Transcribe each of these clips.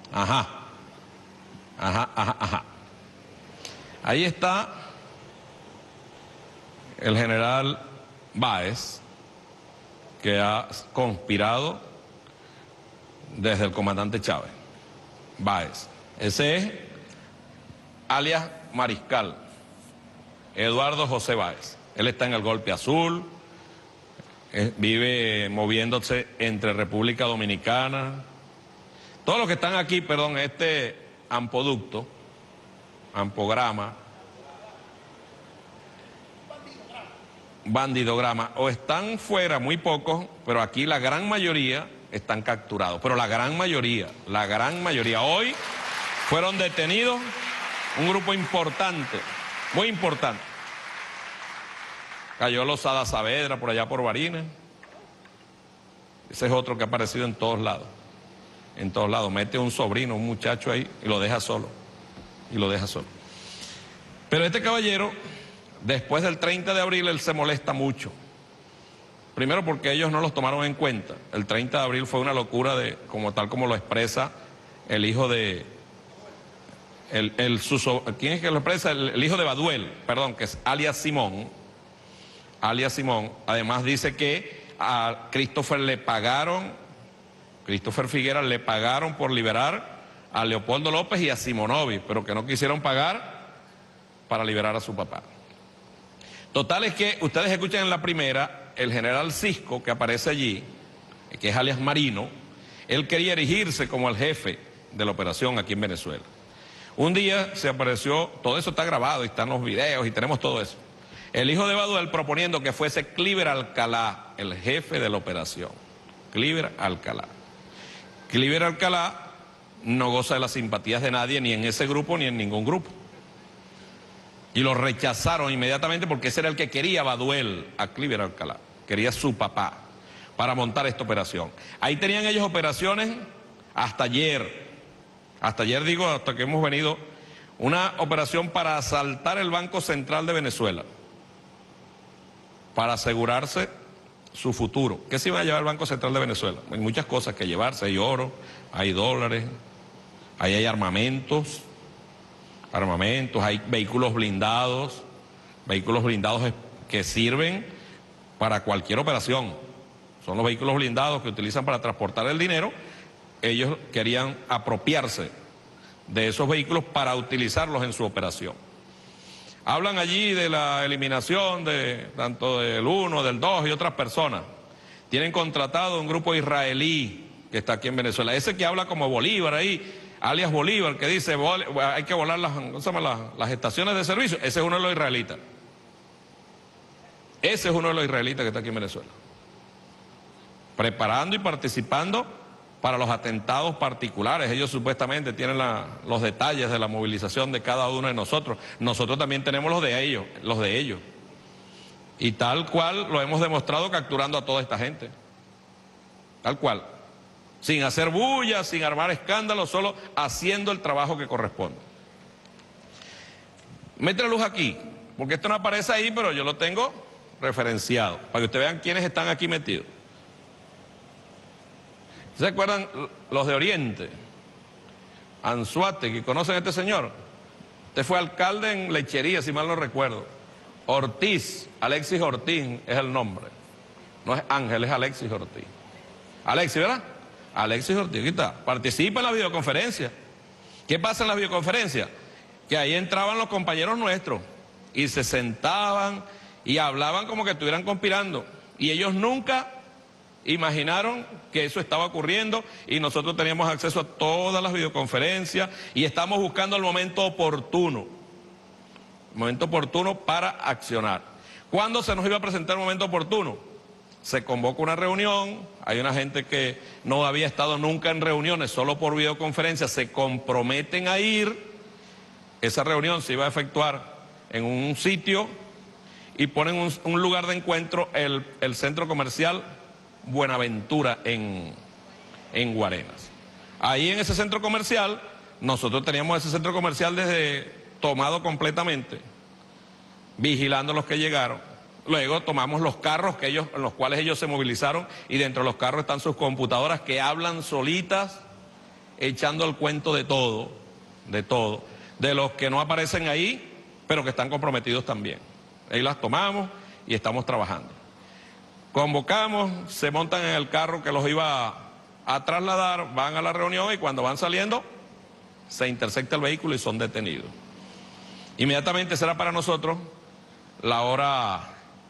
Ajá. Ahí está el general Báez, que ha conspirado desde el comandante Chávez. Báez. Ese es alias Mariscal, Eduardo José Báez. Él está en el Golpe Azul, vive moviéndose entre República Dominicana. Todos los que están aquí, perdón, este ampograma, bandidograma, o están fuera muy pocos, pero aquí la gran mayoría están capturados. Pero la gran mayoría, hoy fueron detenidos un grupo importante, muy importante. Cayó Lozada Saavedra por allá por Barinas. Ese es otro que ha aparecido en todos lados. En todos lados. Mete un sobrino, un muchacho ahí y lo deja solo. Pero este caballero, después del 30 de abril, él se molesta mucho. Primero porque ellos no los tomaron en cuenta. El 30 de abril fue una locura tal como lo expresa el hijo de... ¿Quién es que lo expresa? El hijo de Baduel, perdón, que es alias Simón. Además dice que a Christopher Figuera le pagaron por liberar a Leopoldo López y a Simonovic, pero que no quisieron pagar para liberar a su papá. Total es que ustedes escuchan en la primera, el general Cisco, que aparece allí, que es alias Marino, él quería erigirse como el jefe de la operación aquí en Venezuela. Un día se apareció, todo eso está grabado y están los videos y tenemos todo eso. El hijo de Baduel proponiendo que fuese Cliver Alcalá, el jefe de la operación. Cliver Alcalá. Cliver Alcalá no goza de las simpatías de nadie, ni en ese grupo ni en ningún grupo. Y lo rechazaron inmediatamente porque ese era el que quería Baduel, a Cliver Alcalá. Quería su papá para montar esta operación. Ahí tenían ellos operaciones hasta ayer. Hasta que hemos venido, una operación para asaltar el Banco Central de Venezuela, para asegurarse su futuro. ¿Qué se iba a llevar el Banco Central de Venezuela? Hay muchas cosas que llevarse, hay oro, hay dólares, ahí hay armamentos, hay vehículos blindados que sirven para cualquier operación. Son los vehículos blindados que utilizan para transportar el dinero. Ellos querían apropiarse de esos vehículos para utilizarlos en su operación. Hablan allí de la eliminación tanto del 1, del 2 y otras personas. Tienen contratado un grupo israelí que está aquí en Venezuela. Ese que habla como Bolívar ahí, alias Bolívar, que dice hay que volar las estaciones de servicio. Ese es uno de los israelitas. Ese es uno de los israelitas que está aquí en Venezuela. Preparando y participando para los atentados particulares. Ellos supuestamente tienen los detalles de la movilización de cada uno de nosotros. Nosotros también tenemos los de ellos. Y tal cual lo hemos demostrado capturando a toda esta gente. Tal cual. Sin hacer bulla, sin armar escándalo, solo haciendo el trabajo que corresponde. Mete la luz aquí, porque esto no aparece ahí, pero yo lo tengo referenciado, para que ustedes vean quiénes están aquí metidos. ¿Se acuerdan los de Oriente? Anzuategui, ¿conocen a este señor? Este fue alcalde en Lechería, si mal no recuerdo. Ortiz, Alexis Ortiz es el nombre. No es Ángel, es Alexis Ortiz. Alexis, ¿verdad? Alexis Ortiz, aquí está. Participa en la videoconferencia. ¿Qué pasa en la videoconferencia? Que ahí entraban los compañeros nuestros y se sentaban y hablaban como que estuvieran conspirando. Y ellos nunca imaginaron que eso estaba ocurriendo y nosotros teníamos acceso a todas las videoconferencias y estamos buscando el momento oportuno para accionar. ¿Cuándo se nos iba a presentar el momento oportuno? Se convoca una reunión, hay una gente que no había estado nunca en reuniones, solo por videoconferencia, se comprometen a ir. Esa reunión se iba a efectuar en un sitio y ponen un lugar de encuentro, el centro comercial Buenaventura en Guarenas. Ahí en ese centro comercial, nosotros teníamos ese centro comercial tomado completamente, vigilando los que llegaron. Luego tomamos los carros en los cuales ellos se movilizaron y dentro de los carros están sus computadoras que hablan solitas echando el cuento de todo, de los que no aparecen ahí, pero que están comprometidos también. Ahí las tomamos y estamos trabajando. Convocamos, se montan en el carro que los iba a trasladar, van a la reunión y cuando van saliendo, se intersecta el vehículo y son detenidos. Inmediatamente será para nosotros la hora,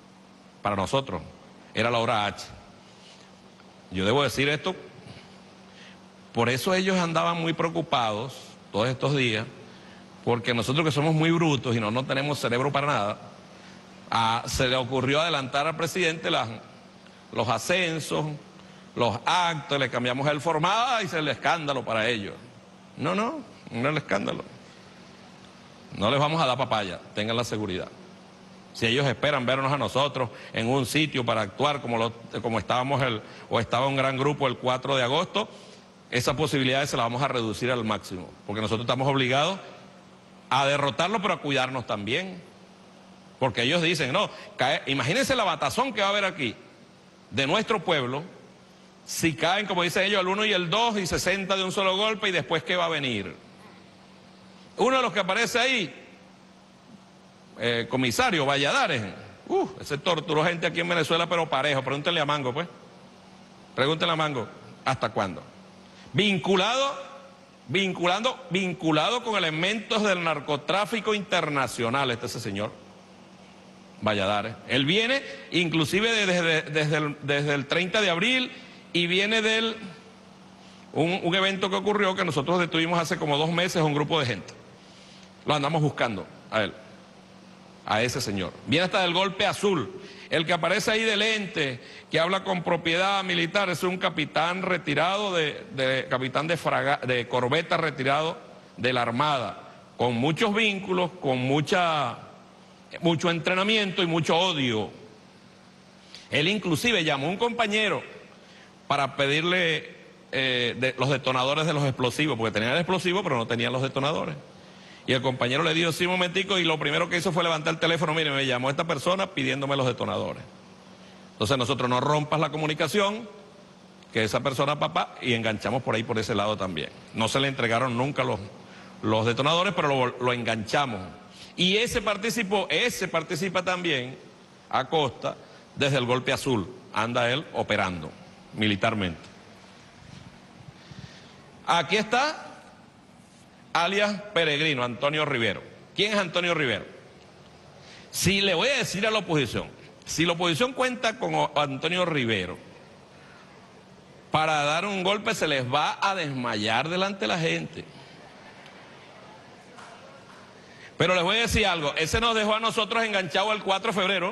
era la hora H. Yo debo decir esto, por eso ellos andaban muy preocupados todos estos días, porque nosotros que somos muy brutos y no tenemos cerebro para nada, se le ocurrió adelantar al presidente los ascensos, los actos, le cambiamos el formato y se el escándalo para ellos. No es el escándalo. No les vamos a dar papaya, tengan la seguridad. Si ellos esperan vernos a nosotros en un sitio para actuar como estábamos estaba un gran grupo el 4 de agosto, esas posibilidades se las vamos a reducir al máximo, porque nosotros estamos obligados a derrotarlo, pero a cuidarnos también. Porque ellos dicen, no, imagínense la batazón que va a haber aquí de nuestro pueblo, si caen, como dicen ellos, el 1 y el 2 y 60 de un solo golpe, y después ¿qué va a venir? Uno de los que aparece ahí, comisario Valladares, ese torturó gente aquí en Venezuela, pero parejo. Pregúntenle a Mango, pues. Pregúntenle a Mango, ¿hasta cuándo? Vinculado con elementos del narcotráfico internacional, ese señor Valladares. Él viene inclusive desde el 30 de abril y viene un evento que ocurrió que nosotros detuvimos hace como 2 meses a un grupo de gente. Lo andamos buscando a él, a ese señor. Viene hasta del Golpe Azul. El que aparece ahí de lente, que habla con propiedad militar, es un capitán retirado, capitán de corbeta retirado de la Armada, con muchos vínculos, con mucho entrenamiento y mucho odio. Él inclusive llamó a un compañero para pedirle los detonadores de los explosivos, porque tenían el explosivo pero no tenían los detonadores. Y el compañero le dijo, sí, un momentico, y lo primero que hizo fue levantar el teléfono. Mire, me llamó esta persona pidiéndome los detonadores. Entonces nosotros no rompas la comunicación, que esa persona papá, y enganchamos por ahí, por ese lado también. No se le entregaron nunca los detonadores, pero lo enganchamos. Y ese participa también, Acosta, desde el Golpe Azul. Anda él operando militarmente. Aquí está alias Peregrino, Antonio Rivero. ¿Quién es Antonio Rivero? Si le voy a decir a la oposición, si la oposición cuenta con Antonio Rivero para dar un golpe, se les va a desmayar delante de la gente. Pero les voy a decir algo, ese nos dejó a nosotros enganchados el 4 de febrero,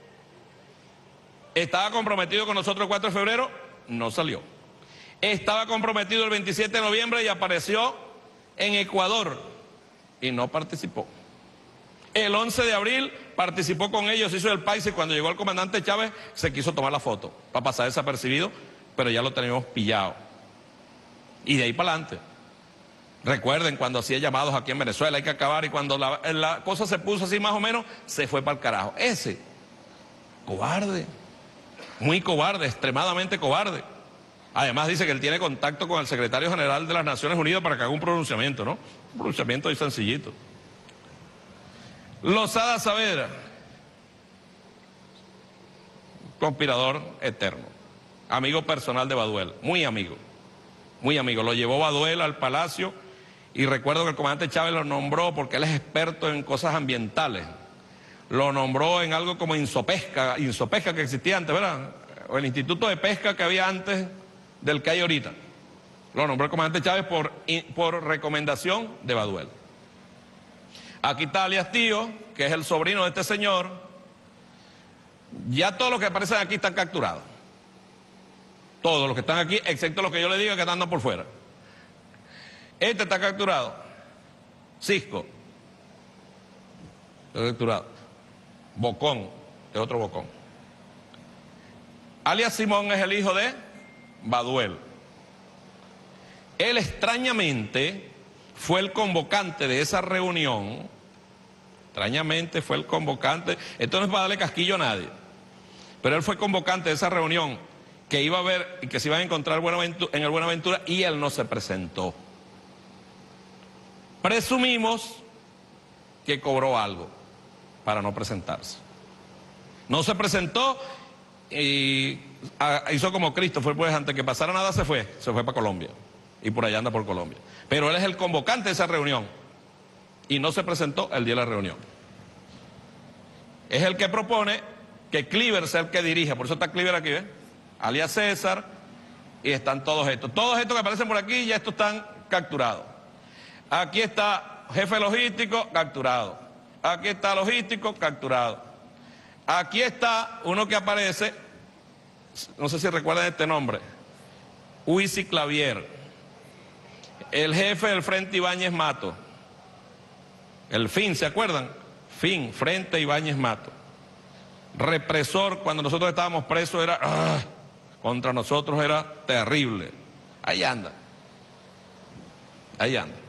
estaba comprometido con nosotros el 4 de febrero, no salió. Estaba comprometido el 27 de noviembre y apareció en Ecuador y no participó. El 11 de abril participó con ellos, hizo el país, y cuando llegó el comandante Chávez se quiso tomar la foto para pasar desapercibido, pero ya lo teníamos pillado. Y de ahí para adelante. Recuerden cuando hacía llamados aquí en Venezuela, hay que acabar, y cuando la cosa se puso así más o menos, se fue para el carajo. Ese, cobarde, muy cobarde, extremadamente cobarde. Además dice que él tiene contacto con el secretario general de las Naciones Unidas para que haga un pronunciamiento, ¿no? Un pronunciamiento ahí sencillito. Lozada Saavedra, conspirador eterno, amigo personal de Baduel, muy amigo, lo llevó Baduel al palacio, y recuerdo que el comandante Chávez lo nombró porque él es experto en cosas ambientales, lo nombró en algo como Insopesca que existía antes, ¿verdad? O el Instituto de Pesca que había antes del que hay ahorita. Lo nombró el comandante Chávez por recomendación de Baduel. Aquí está alias Tío, que es el sobrino de este señor. Ya todos los que aparecen aquí están capturados. Todos los que están aquí, excepto los que yo le diga que están andando por fuera. Este está capturado. Cisco. Está capturado. Bocón, es otro Bocón. Alias Simón es el hijo de Baduel. Él extrañamente fue el convocante de esa reunión. Extrañamente fue el convocante. Esto no es para darle casquillo a nadie, pero él fue convocante de esa reunión que iba a haber y que se iban a encontrar en el Buenaventura, y él no se presentó. Presumimos que cobró algo para no presentarse. No se presentó y hizo como Christopher, pues antes que pasara nada se fue para Colombia, y por allá anda por Colombia. Pero él es el convocante de esa reunión y no se presentó el día de la reunión. Es el que propone que Cliver sea el que dirija, por eso está Cliver aquí, ¿ves? Alias César, y están todos estos que aparecen por aquí, ya estos están capturados. Aquí está jefe logístico, capturado. Aquí está logístico, capturado. Aquí está uno que aparece, no sé si recuerdan este nombre, Huisi Clavier, el jefe del Frente Ibáñez Mato, el FIN, ¿se acuerdan? FIN, Frente Ibáñez Mato. Represor, cuando nosotros estábamos presos era, contra nosotros era terrible. Ahí anda. Ahí anda.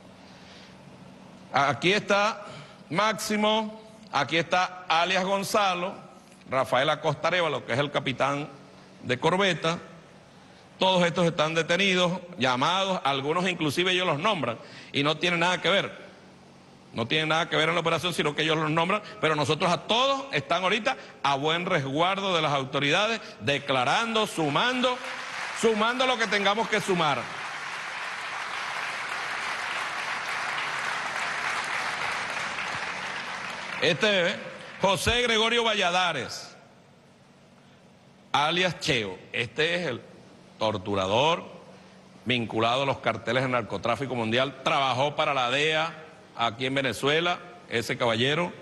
Aquí está Máximo, aquí está alias Gonzalo, Rafael Acosta Arévalo, que es el capitán de corbeta. Todos estos están detenidos, llamados, algunos inclusive ellos los nombran y no tienen nada que ver. No tienen nada que ver en la operación, sino que ellos los nombran, pero nosotros a todos están ahorita a buen resguardo de las autoridades, declarando, sumando lo que tengamos que sumar. José Gregorio Valladares, alias Cheo, este es el torturador vinculado a los carteles del narcotráfico mundial, trabajó para la DEA aquí en Venezuela, ese caballero.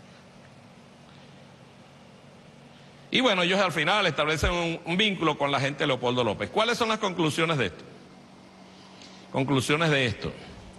Y bueno, ellos al final establecen un vínculo con la gente de Leopoldo López. ¿Cuáles son las conclusiones de esto? Conclusiones de esto.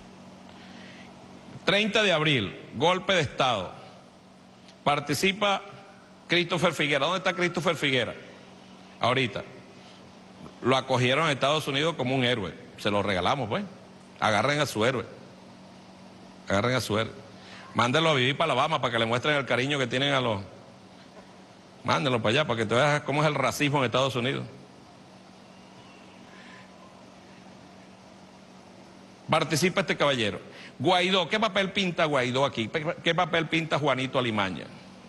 30 de abril, golpe de Estado. Participa Christopher Figuera. ¿Dónde está Christopher Figuera? Ahorita. Lo acogieron en Estados Unidos como un héroe. Se lo regalamos, pues. Agarren a su héroe. Agarren a su héroe. Mándenlo a vivir para Alabama para que le muestren el cariño que tienen a los... Mándenlo para allá para que te veas cómo es el racismo en Estados Unidos. Participa este caballero. Guaidó, ¿qué papel pinta Guaidó aquí? ¿Qué papel pinta Juanito Alimaña?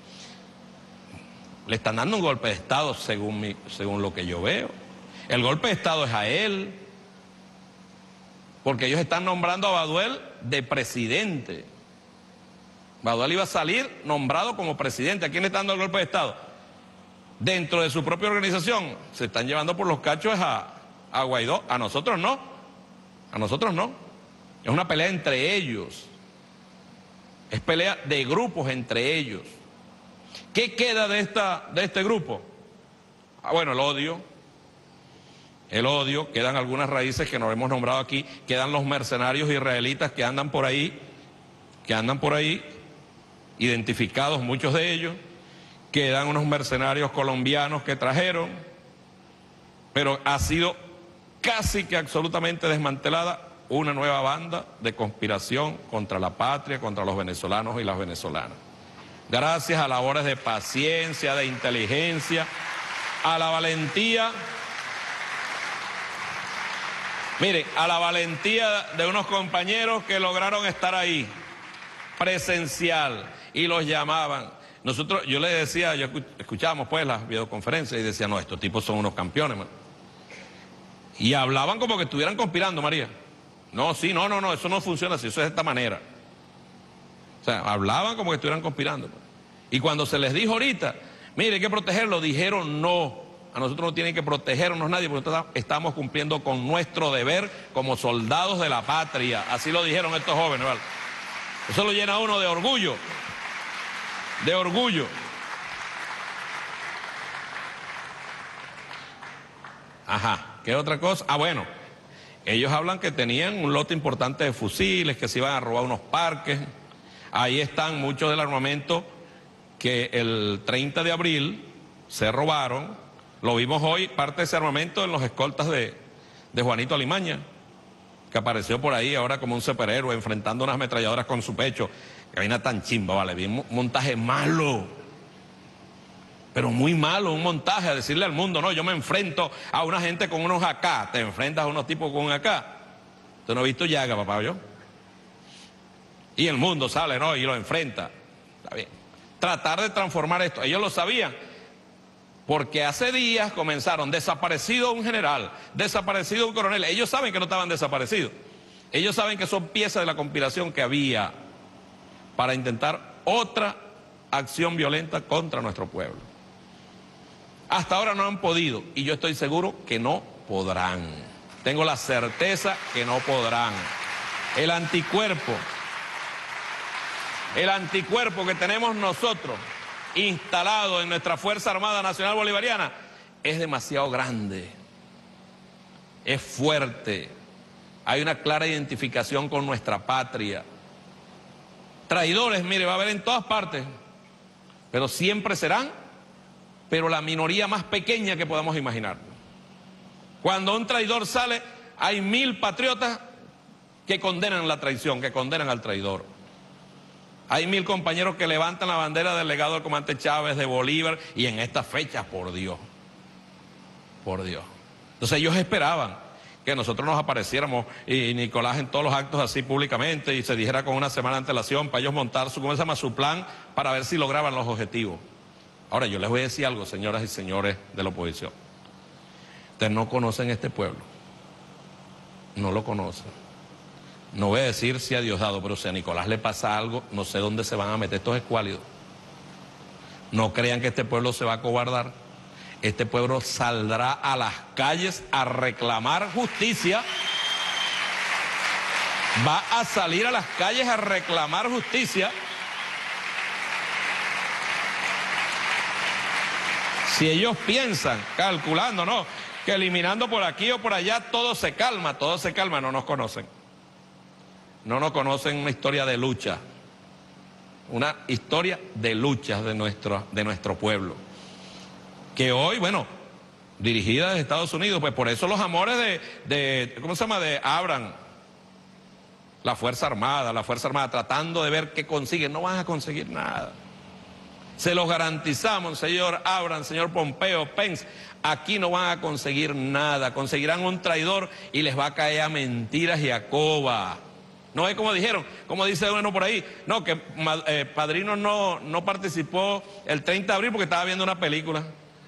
Le están dando un golpe de Estado según lo que yo veo. El golpe de Estado es a él, porque ellos están nombrando a Baduel de presidente. Baduel iba a salir nombrado como presidente. ¿A quién le están dando el golpe de Estado? Dentro de su propia organización. Se están llevando por los cachos a Guaidó. A nosotros no. A nosotros no. Es una pelea entre ellos. Es pelea de grupos entre ellos. ¿Qué queda de este grupo? Bueno, el odio. El odio, quedan algunas raíces que nos hemos nombrado aquí, quedan los mercenarios israelitas que andan por ahí, identificados muchos de ellos, quedan unos mercenarios colombianos que trajeron, pero ha sido casi que absolutamente desmantelada una nueva banda de conspiración contra la patria, contra los venezolanos y las venezolanas. Gracias a labores de paciencia, de inteligencia, a la valentía... Miren, a la valentía de unos compañeros que lograron estar ahí, presencial, y los llamaban. Nosotros, yo les decía, escuchábamos pues las videoconferencias y decía, no, estos tipos son unos campeones, man. Y hablaban como que estuvieran conspirando, María. No, sí, no, eso no funciona así, eso es de esta manera. O sea, hablaban como que estuvieran conspirando. Man. Y cuando se les dijo ahorita, mire, hay que protegerlo, dijeron no. A nosotros no tienen que protegernos nadie, porque nosotros estamos cumpliendo con nuestro deber como soldados de la patria. Así lo dijeron estos jóvenes, ¿vale? Eso lo llena a uno de orgullo. De orgullo. Ajá, ¿qué otra cosa? Ah, bueno, ellos hablan que tenían un lote importante de fusiles, que se iban a robar unos parques. Ahí están muchos del armamento que el 30 de abril se robaron. Lo vimos hoy, parte de ese armamento en los escoltas de Juanito Alimaña, que apareció por ahí ahora como un superhéroe enfrentando unas ametralladoras con su pecho. Que vaina tan chimba, vale, bien montaje malo. Pero muy malo, un montaje a decirle al mundo, no, yo me enfrento a una gente con unos AK, te enfrentas a unos tipos con un AK. ¿Tú no has visto Llaga, papá, yo? Y el mundo sale, ¿no? Y lo enfrenta. Está bien. Tratar de transformar esto. Ellos lo sabían. Porque hace días comenzaron, desaparecido un general, desaparecido un coronel. Ellos saben que no estaban desaparecidos. Ellos saben que son piezas de la conspiración que había para intentar otra acción violenta contra nuestro pueblo. Hasta ahora no han podido y yo estoy seguro que no podrán. Tengo la certeza que no podrán. El anticuerpo que tenemos nosotros instalado en nuestra Fuerza Armada Nacional Bolivariana es demasiado grande, es fuerte, hay una clara identificación con nuestra patria. Traidores, mire, va a haber en todas partes, pero siempre serán, pero la minoría más pequeña que podamos imaginar. Cuando un traidor sale, hay 1000 patriotas que condenan la traición, que condenan al traidor. Hay 1000 compañeros que levantan la bandera del legado del comandante Chávez, de Bolívar, y en estas fechas, por Dios. Por Dios. Entonces ellos esperaban que nosotros nos apareciéramos y Nicolás en todos los actos así públicamente y se dijera con una semana de antelación para ellos montar su, ¿cómo se llama?, su plan para ver si lograban los objetivos. Ahora yo les voy a decir algo, señoras y señores de la oposición. Ustedes no conocen este pueblo. No lo conocen. No voy a decir si a Diosdado, pero si a Nicolás le pasa algo, no sé dónde se van a meter estos escuálidos. No crean que este pueblo se va a acobardar. Este pueblo saldrá a las calles a reclamar justicia. Va a salir a las calles a reclamar justicia. Si ellos piensan, calculando, no, que eliminando por aquí o por allá todo se calma, no nos conocen. No nos conocen una historia de lucha, una historia de luchas de nuestro pueblo. Que hoy, bueno, dirigida desde Estados Unidos, pues por eso los amores ¿cómo se llama?, de Abraham, la Fuerza Armada, tratando de ver qué consiguen. No van a conseguir nada. Se los garantizamos, señor Abraham, señor Pompeo, Pence, aquí no van a conseguir nada. Conseguirán un traidor y les va a caer a mentiras y a coba. No es como dijeron, como dice uno por ahí, no, que Padrino no participó el 30 de abril porque estaba viendo una película.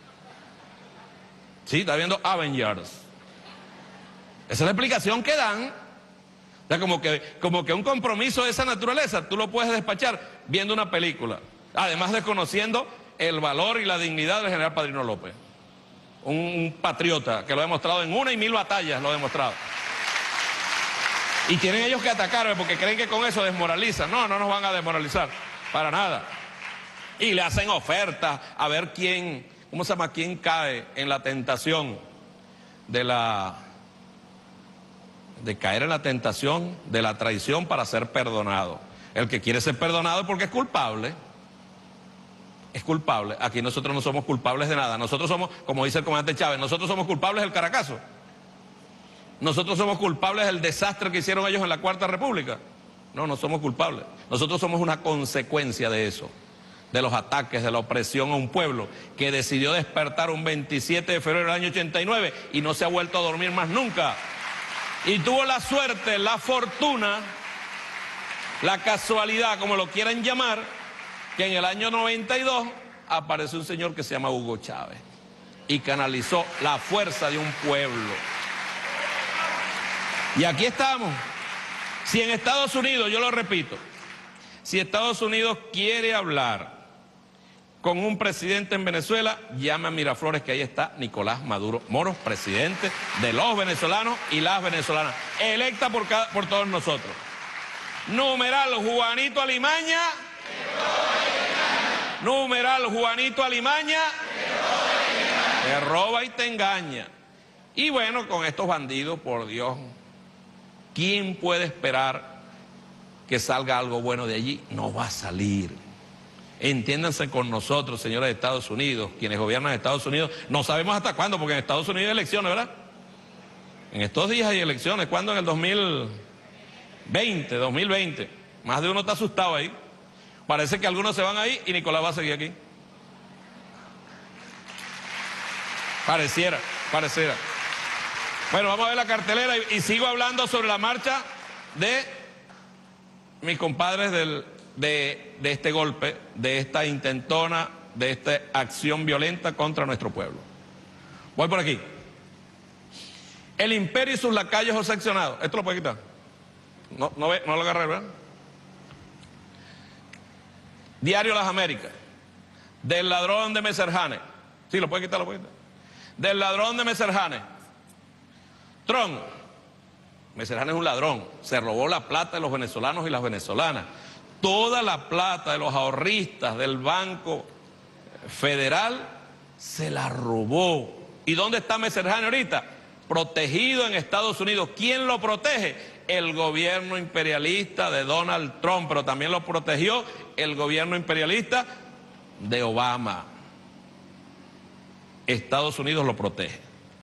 Sí, estaba viendo Avengers. Esa es la explicación que dan. O sea, como que un compromiso de esa naturaleza tú lo puedes despachar viendo una película. Además desconociendo el valor y la dignidad del general Padrino López. Un patriota que lo ha demostrado en 1 y 1000 batallas, lo ha demostrado. Y tienen ellos que atacarme porque creen que con eso desmoralizan. No, no nos van a desmoralizar, para nada. Y le hacen ofertas a ver quién, ¿cómo se llama?, quién cae en la tentación de caer en la tentación de la traición para ser perdonado. El que quiere ser perdonado es porque es culpable. Es culpable. Aquí nosotros no somos culpables de nada. Nosotros somos, como dice el comandante Chávez, nosotros somos culpables del Caracazo. Nosotros somos culpables del desastre que hicieron ellos en la Cuarta República. No, no somos culpables. Nosotros somos una consecuencia de eso, de los ataques, de la opresión a un pueblo que decidió despertar un 27 de febrero del año 89 y no se ha vuelto a dormir más nunca. Y tuvo la suerte, la fortuna, la casualidad, como lo quieran llamar, que en el año 92 apareció un señor que se llama Hugo Chávez y canalizó la fuerza de un pueblo. Y aquí estamos. Si en Estados Unidos, yo lo repito, si Estados Unidos quiere hablar con un presidente en Venezuela, llame a Miraflores, que ahí está Nicolás Maduro Moros, presidente de los venezolanos y las venezolanas, electa por todos nosotros. Numeral Juanito Alimaña. Numeral Juanito Alimaña. Te roba y te engaña. Y bueno, con estos bandidos, por Dios, ¿quién puede esperar que salga algo bueno de allí? No va a salir. Entiéndanse con nosotros, señores de Estados Unidos, quienes gobiernan Estados Unidos. No sabemos hasta cuándo, porque en Estados Unidos hay elecciones, ¿verdad? En estos días hay elecciones. ¿Cuándo? En el 2020. Más de uno está asustado ahí. Parece que algunos se van ahí y Nicolás va a seguir aquí. Pareciera. Bueno, vamos a ver la cartelera y sigo hablando sobre la marcha de mis compadres de este golpe, de esta intentona, de esta acción violenta contra nuestro pueblo. Voy por aquí. El imperio y sus lacayos o seccionados. ¿Esto lo puede quitar? No lo agarré, ¿verdad? Diario Las Américas. Del ladrón de Messerjane. Sí, lo puede quitar. Del ladrón de Messerjane. Tron. Messerjane es un ladrón. Se robó la plata de los venezolanos y las venezolanas. Toda la plata de los ahorristas del Banco Federal se la robó. ¿Y dónde está Messerjane ahorita? Protegido en Estados Unidos. ¿Quién lo protege? El gobierno imperialista de Donald Trump, pero también lo protegió el gobierno imperialista de Obama. Estados Unidos lo protege.